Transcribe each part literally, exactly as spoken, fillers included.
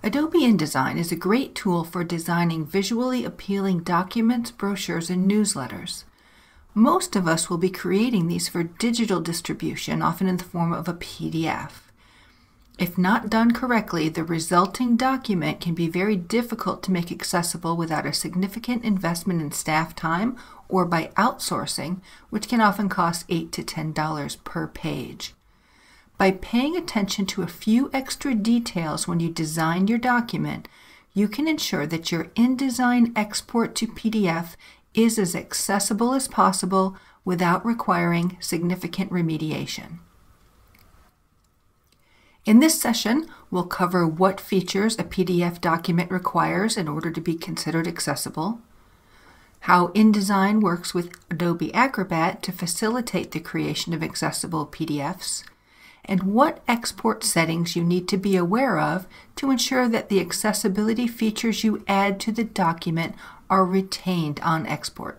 Adobe InDesign is a great tool for designing visually appealing documents, brochures, and newsletters. Most of us will be creating these for digital distribution, often in the form of a P D F. If not done correctly, the resulting document can be very difficult to make accessible without a significant investment in staff time or by outsourcing, which can often cost eight to ten dollars per page. By paying attention to a few extra details when you design your document, you can ensure that your InDesign export to P D F is as accessible as possible without requiring significant remediation. In this session, we'll cover what features a P D F document requires in order to be considered accessible, how InDesign works with Adobe Acrobat to facilitate the creation of accessible P D Fs, and what export settings you need to be aware of to ensure that the accessibility features you add to the document are retained on export.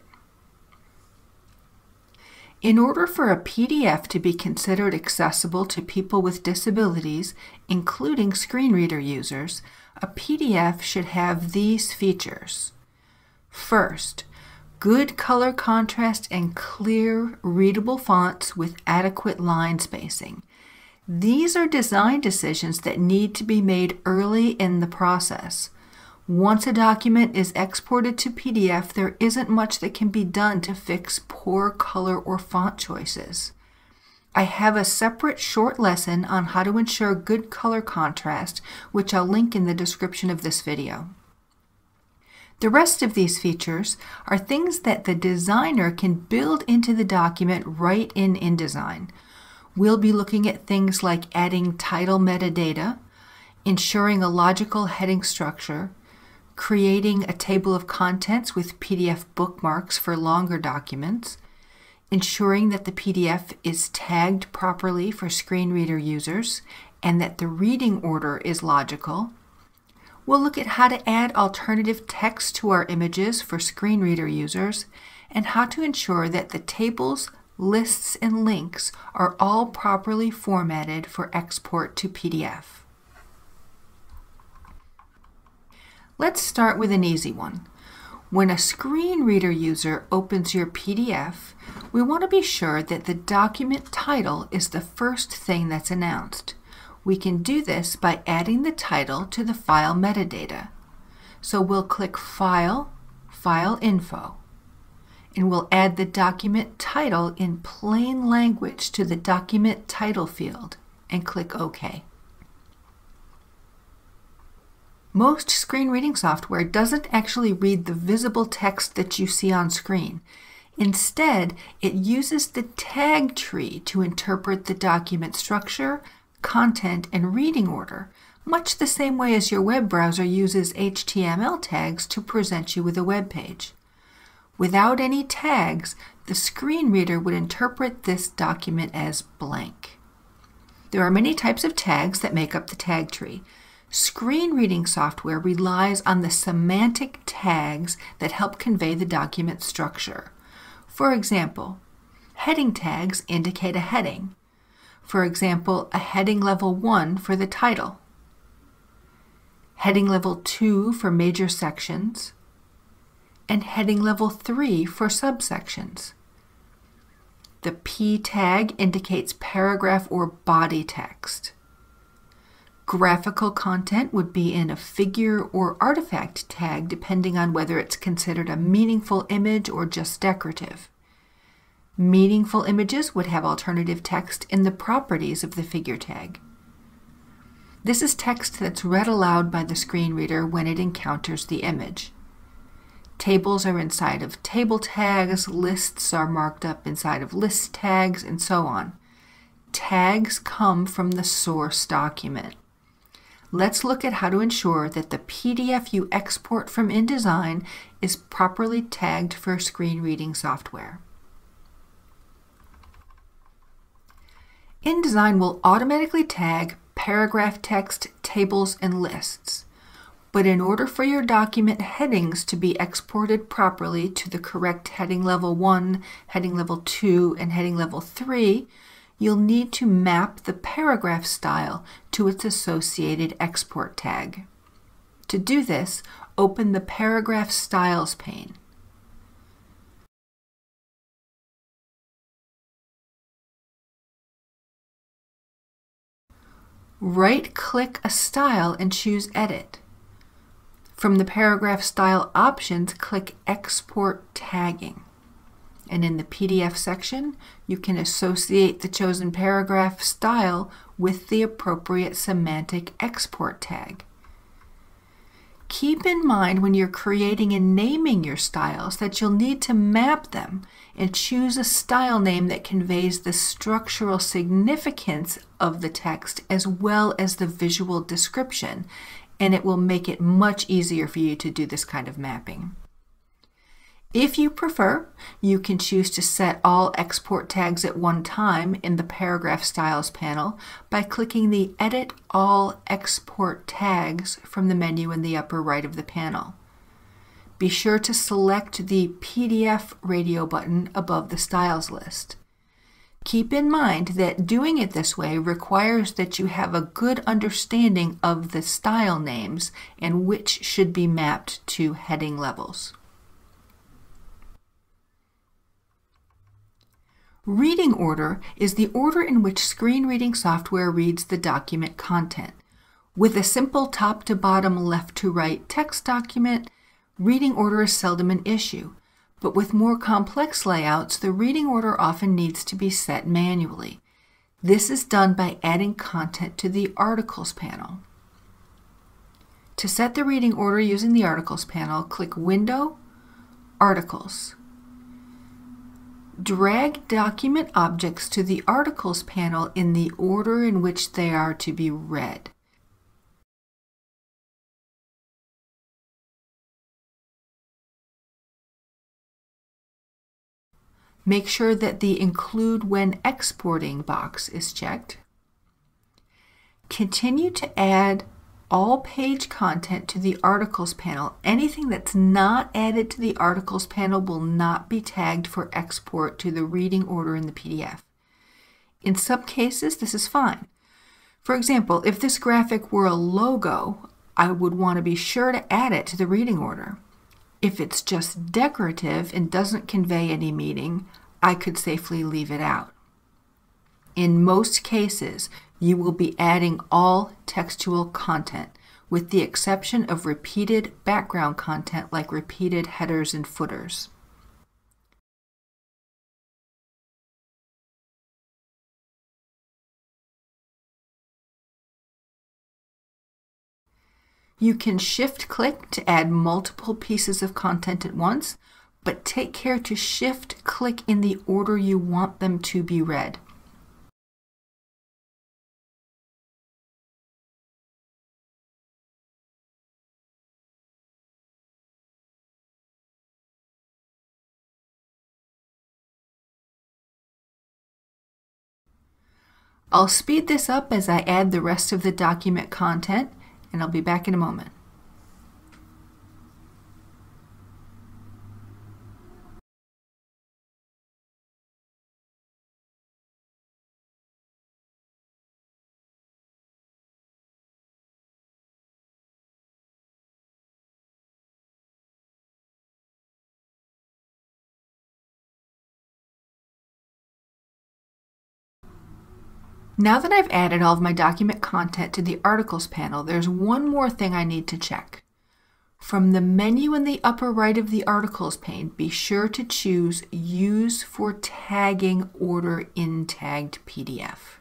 In order for a P D F to be considered accessible to people with disabilities, including screen reader users, a P D F should have these features. First, good color contrast and clear, readable fonts with adequate line spacing. These are design decisions that need to be made early in the process. Once a document is exported to P D F, there isn't much that can be done to fix poor color or font choices. I have a separate short lesson on how to ensure good color contrast, which I'll link in the description of this video. The rest of these features are things that the designer can build into the document right in InDesign. We'll be looking at things like adding title metadata, ensuring a logical heading structure, creating a table of contents with P D F bookmarks for longer documents, ensuring that the P D F is tagged properly for screen reader users, and that the reading order is logical. We'll look at how to add alternative text to our images for screen reader users, and how to ensure that the tables, lists, and links are all properly formatted for export to P D F. Let's start with an easy one. When a screen reader user opens your P D F, we want to be sure that the document title is the first thing that's announced. We can do this by adding the title to the file metadata. So we'll click File, File Info, and we'll add the document title in plain language to the document title field and click OK. Most screen reading software doesn't actually read the visible text that you see on screen. Instead, it uses the tag tree to interpret the document structure, content, and reading order, much the same way as your web browser uses H T M L tags to present you with a web page. Without any tags, the screen reader would interpret this document as blank. There are many types of tags that make up the tag tree. Screen reading software relies on the semantic tags that help convey the document structure. For example, heading tags indicate a heading. For example, a heading level one for the title, heading level two for major sections, and heading level three for subsections. The P tag indicates paragraph or body text. Graphical content would be in a figure or artifact tag depending on whether it's considered a meaningful image or just decorative. Meaningful images would have alternative text in the properties of the figure tag. This is text that's read aloud by the screen reader when it encounters the image. Tables are inside of table tags, lists are marked up inside of list tags, and so on. Tags come from the source document. Let's look at how to ensure that the P D F you export from InDesign is properly tagged for screen reading software. InDesign will automatically tag paragraph text, tables, and lists. But in order for your document headings to be exported properly to the correct heading level one, heading level two, and heading level three, you'll need to map the paragraph style to its associated export tag. To do this, open the Paragraph Styles pane. Right-click a style and choose Edit. From the Paragraph Style options, click Export Tagging. And in the P D F section, you can associate the chosen paragraph style with the appropriate semantic export tag. Keep in mind when you're creating and naming your styles that you'll need to map them and choose a style name that conveys the structural significance of the text as well as the visual description, and it will make it much easier for you to do this kind of mapping. If you prefer, you can choose to set all export tags at one time in the Paragraph Styles panel by clicking the Edit All Export Tags from the menu in the upper right of the panel. Be sure to select the P D F radio button above the styles list. Keep in mind that doing it this way requires that you have a good understanding of the style names and which should be mapped to heading levels. Reading order is the order in which screen reading software reads the document content. With a simple top to bottom, left to right text document, reading order is seldom an issue. But with more complex layouts, the reading order often needs to be set manually. This is done by adding content to the Articles panel. To set the reading order using the Articles panel, click Window, Articles. Drag document objects to the Articles panel in the order in which they are to be read. Make sure that the Include When Exporting box is checked. Continue to add all page content to the Articles panel. Anything that's not added to the Articles panel will not be tagged for export to the reading order in the P D F. In some cases, this is fine. For example, if this graphic were a logo, I would want to be sure to add it to the reading order. If it's just decorative and doesn't convey any meaning, I could safely leave it out. In most cases, you will be adding all textual content, with the exception of repeated background content like repeated headers and footers. You can shift-click to add multiple pieces of content at once, but take care to shift-click in the order you want them to be read. I'll speed this up as I add the rest of the document content, and I'll be back in a moment. Now that I've added all of my document content to the Articles panel, there's one more thing I need to check. From the menu in the upper right of the Articles pane, be sure to choose Use for Tagging Order in Tagged P D F.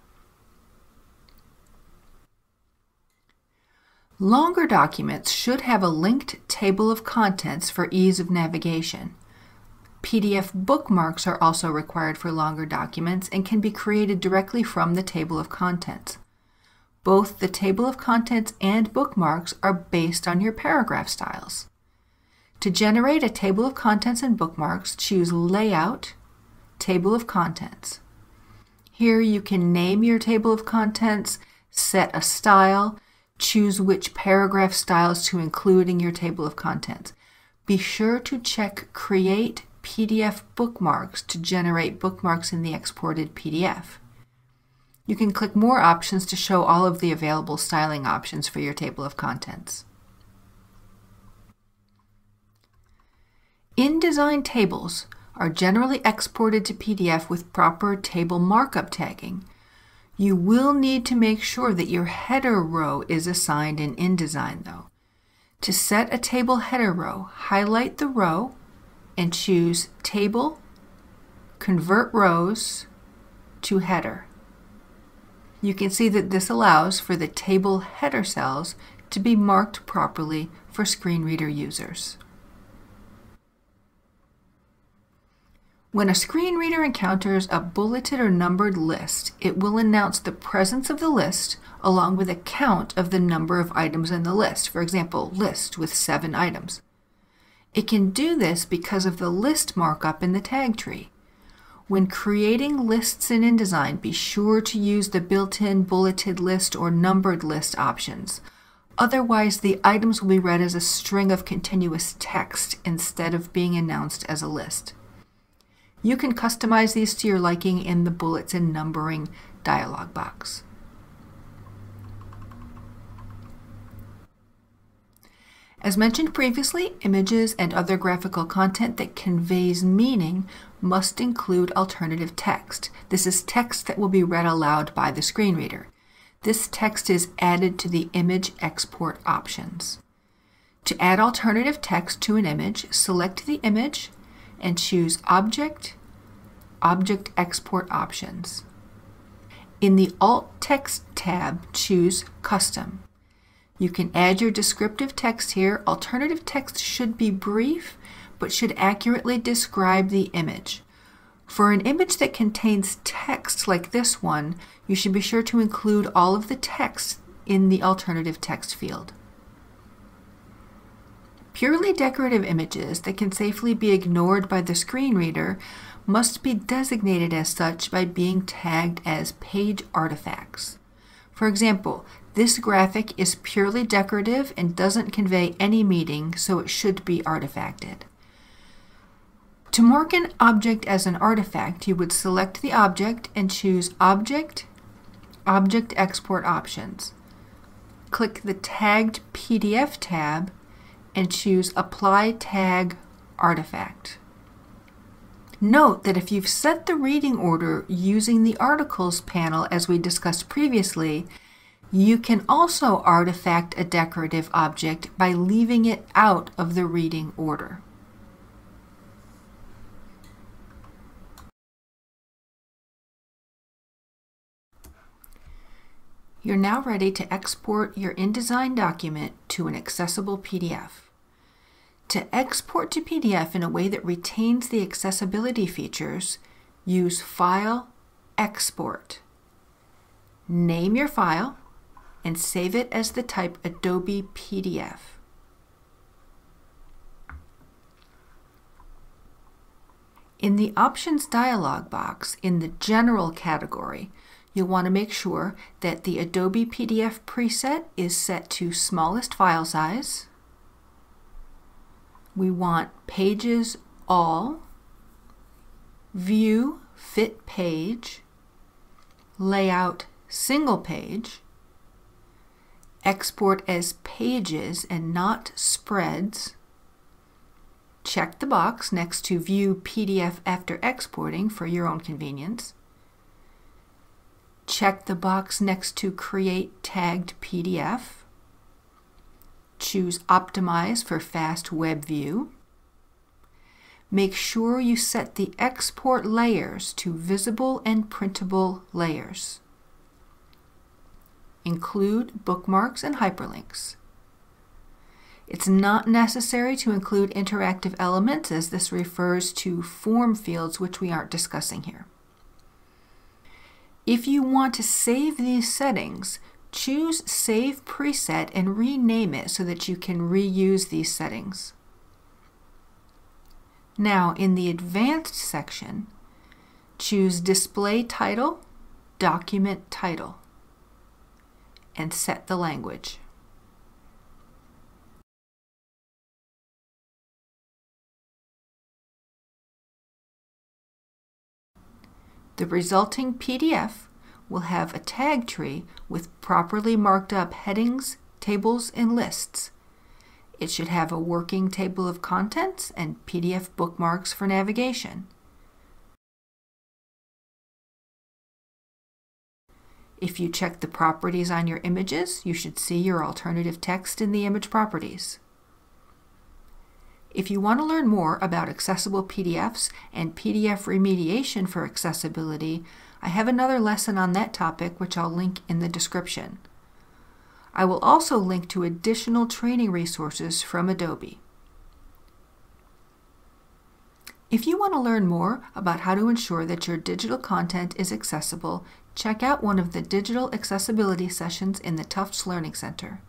Longer documents should have a linked table of contents for ease of navigation. P D F bookmarks are also required for longer documents and can be created directly from the table of contents. Both the table of contents and bookmarks are based on your paragraph styles. To generate a table of contents and bookmarks, choose Layout, Table of Contents. Here you can name your table of contents, set a style, choose which paragraph styles to include in your table of contents. Be sure to check Create P D F Bookmarks to generate bookmarks in the exported P D F. You can click more options to show all of the available styling options for your table of contents. InDesign tables are generally exported to P D F with proper table markup tagging. You will need to make sure that your header row is assigned in InDesign though. To set a table header row, highlight the row and choose Table, Convert Rows to Header. You can see that this allows for the table header cells to be marked properly for screen reader users. When a screen reader encounters a bulleted or numbered list, it will announce the presence of the list along with a count of the number of items in the list. For example, list with seven items. It can do this because of the list markup in the tag tree. When creating lists in InDesign, be sure to use the built-in bulleted list or numbered list options. Otherwise, the items will be read as a string of continuous text instead of being announced as a list. You can customize these to your liking in the Bullets and Numbering dialog box. As mentioned previously, images and other graphical content that conveys meaning must include alternative text. This is text that will be read aloud by the screen reader. This text is added to the image export options. To add alternative text to an image, select the image and choose Object, Object Export Options. In the Alt Text tab, choose Custom. You can add your descriptive text here. Alternative text should be brief, but should accurately describe the image. For an image that contains text like this one, you should be sure to include all of the text in the alternative text field. Purely decorative images that can safely be ignored by the screen reader must be designated as such by being tagged as page artifacts. For example, this graphic is purely decorative and doesn't convey any meaning, so it should be artifacted. To mark an object as an artifact, you would select the object and choose Object, Object Export Options. Click the Tagged P D F tab and choose Apply Tag Artifact. Note that if you've set the reading order using the Articles panel as we discussed previously, you can also artifact a decorative object by leaving it out of the reading order. You're now ready to export your InDesign document to an accessible P D F. To export to P D F in a way that retains the accessibility features, use File, Export. Name your file and save it as the type Adobe P D F. In the Options dialog box, in the General category, you'll want to make sure that the Adobe P D F preset is set to smallest file size. We want Pages All, View Fit Page, Layout Single Page, Export as Pages and not Spreads. Check the box next to View P D F after exporting for your own convenience. Check the box next to Create Tagged P D F. Choose Optimize for Fast Web View. Make sure you set the export layers to visible and printable layers. Include bookmarks and hyperlinks. It's not necessary to include interactive elements as this refers to form fields which we aren't discussing here. If you want to save these settings, choose Save Preset and rename it so that you can reuse these settings. Now, in the Advanced section, choose Display Title, Document Title, and set the language. The resulting P D F will have a tag tree with properly marked up headings, tables, and lists. It should have a working table of contents and P D F bookmarks for navigation. If you check the properties on your images, you should see your alternative text in the image properties. If you want to learn more about accessible P D Fs and P D F remediation for accessibility, I have another lesson on that topic which I'll link in the description. I will also link to additional training resources from Adobe. If you want to learn more about how to ensure that your digital content is accessible, check out one of the digital accessibility sessions in the Tufts Learning Center.